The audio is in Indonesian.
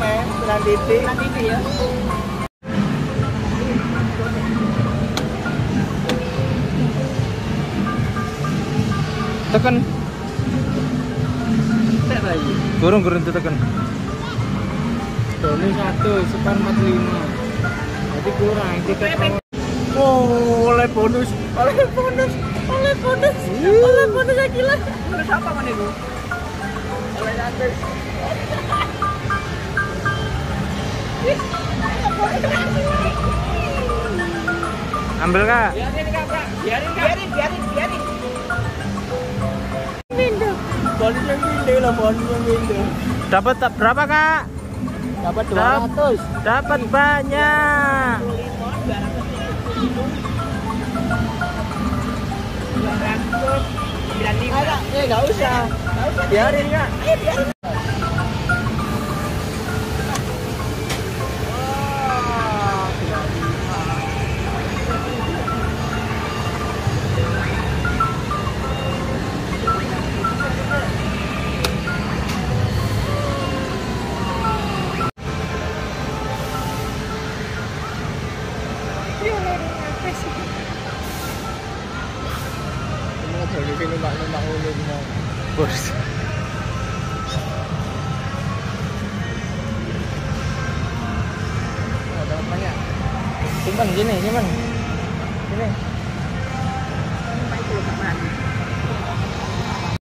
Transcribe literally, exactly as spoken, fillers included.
men, sembilan titik. sembilan titik ya. Tekan. Tek lagi. Gurung-gurung tekan. Ini satu, sepan empat puluh lima. Jadi kurang tiket. Oh, oleh bonus, oleh bonus, oleh bonus, oleh bonus ya gila. Bonus apa mana itu? Oleh gratis. Ambil kak. Biarin Kak, Kak. Biarin Kak. Biarin, biarin, biarin. Pindah. Bonus yang pindah lah, bonus yang pindah. Dapat tak berapa kak? Dapat dua ratus. Dapat banyak. dua ratus sembilan puluh lima. Ada, eh nggak usah, nggak usah. Biarin ya. Eh, biarin. Di sini mbak numpak ulun mau. Bos. Ada banyak. Simpan gini, simpan. Gini.